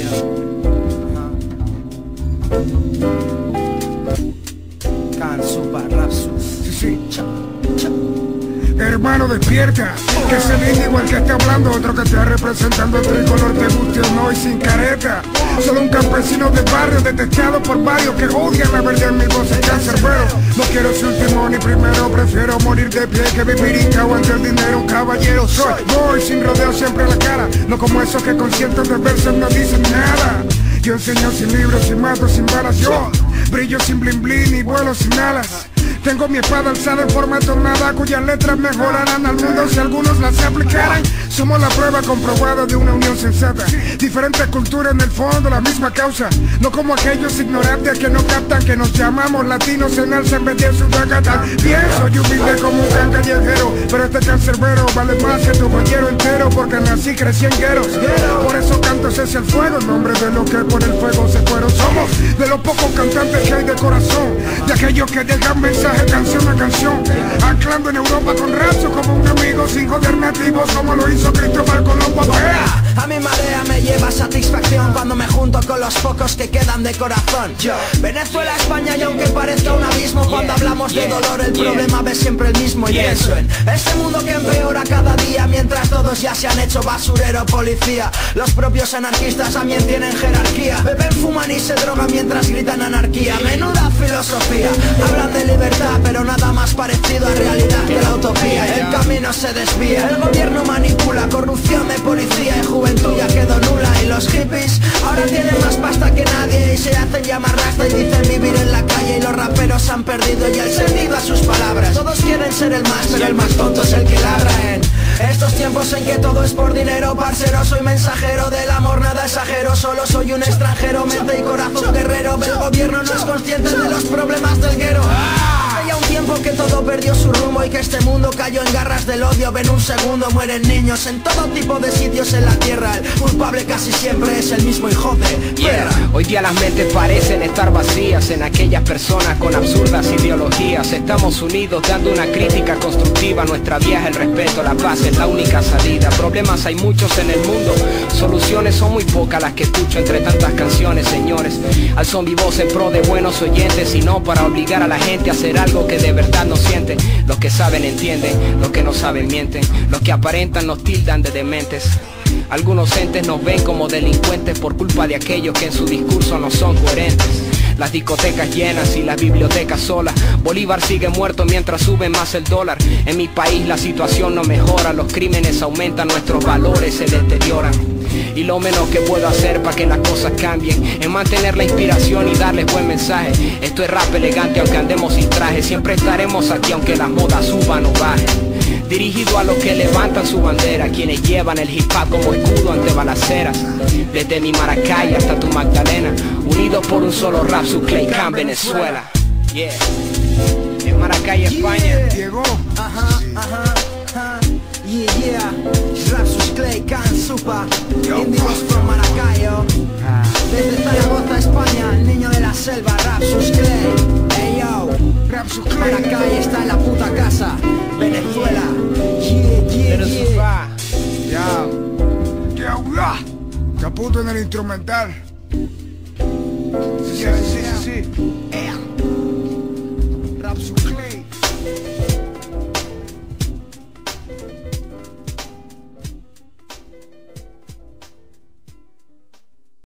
Hermano, despierta, que es el índigo el que está hablando, otro que está representando el tricolor, te guste o no y sin careta. Solo un campesino del barrio detestado por varios que odian la verdad en mi voz es cancerbero. No quiero ser último ni primero, prefiero morir de pie que vivir hincao ante el dinero. Un caballero soy, voy sin rodeo siempre a la cara, no como esos que con cientos de versos no dicen nada. Yo enseño sin libros, sin mato, sin balas, yo brillo sin blin blin y vuelo sin alas. Tengo mi espada alzada en forma tornada, cuyas letras mejorarán al mundo si algunos las aplicaran. Somos la prueba comprobada de una unión sensata, diferentes culturas en el fondo, la misma causa. No como aquellos ignorantes que no captan que nos llamamos latinos en alza en vez de sudacatán. Bien, soy humilde como un can callejero, pero este cancerbero vale más que tu bollero entero, porque nací, crecí en gueros. Por eso canto ese es el fuego, en nombre de los que por el fuego se fueron. Somos de los pocos cantantes que hay de corazón, de aquellos que dejan mensaje canción a canción, anclando en Europa con razo como un amigo sin joder nativos, como lo hizo Cristóbal Colón. A mi marea me lleva satisfacción cuando me junto con los pocos que quedan de corazón. Venezuela, España, y aunque parezca un abismo, cuando hablamos de dolor el problema ves siempre el mismo. Y pienso en este mundo que empeora cada día, mientras todos ya se han hecho basurero, policía. Los propios anarquistas también tienen jerarquía, beben, fuman y se drogan mientras gritan anarquía. Menuda filosofía, hablan de libertad, pero nada más parecido a realidad que la utopía. El camino se desvía, el gobierno manipula, corrupción de policía y juventud ya quedó nula. Y los hippies ahora tienen más pasta que nadie y se hacen llamar rasta y dicen vivir en la calle. Y los raperos han perdido ya el sentido a sus palabras. Todos quieren ser el más, pero el más tonto es el que labra. En estos tiempos en que todo es por dinero, parcero, soy mensajero del amor, nada exagero. Solo soy un extranjero, mente y corazón guerrero. El gobierno no es consciente de los problemas del guero. Hace ya un tiempo que todo perdió su rumbo y que este mundo cayó en garras del odio. Ven un segundo, mueren niños en todo tipo de sitios en la tierra. El culpable casi siempre es el mismo hijo de tierra. Hoy día las mentes parecen estar vacías en aquellas personas con absurdas ideologías. Estamos unidos dando una crítica constructiva. Nuestra vía es el respeto, la paz es la única salida. Problemas hay muchos en el mundo, soluciones son muy pocas las que escucho entre tantas canciones, señores. Alzo mi voz en pro de buenos oyentes y no para obligar a la gente a hacer algo que de verdad no siente. Los que saben entienden, los que no saben mienten, los que aparentan nos tildan de dementes. Algunos entes nos ven como delincuentes por culpa de aquellos que en su discurso no son coherentes. Las discotecas llenas y las bibliotecas solas. Bolívar sigue muerto mientras sube más el dólar. En mi país la situación no mejora, los crímenes aumentan, nuestros valores se deterioran. Y lo menos que puedo hacer para que las cosas cambien es mantener la inspiración y darles buen mensaje. Esto es rap elegante aunque andemos sin traje. Siempre estaremos aquí aunque las modas suban o bajen. Dirigido a los que levantan su bandera, quienes llevan el hip hop como escudo ante balaceras. Desde mi Maracay hasta tu Magdalena, unidos por un solo rap, su Claycan, Venezuela. Yeah. En Maracay, España. Llegó. Yeah. Rapsus Claycan, Supa, Índigos from Maracayo. Desde Zaragoza, España, el niño de la selva, Rapsus Clay. Hey yo, Rapsus Clay. Maracay está en la puta casa. Venezuela. Caputo en el instrumental. Sí.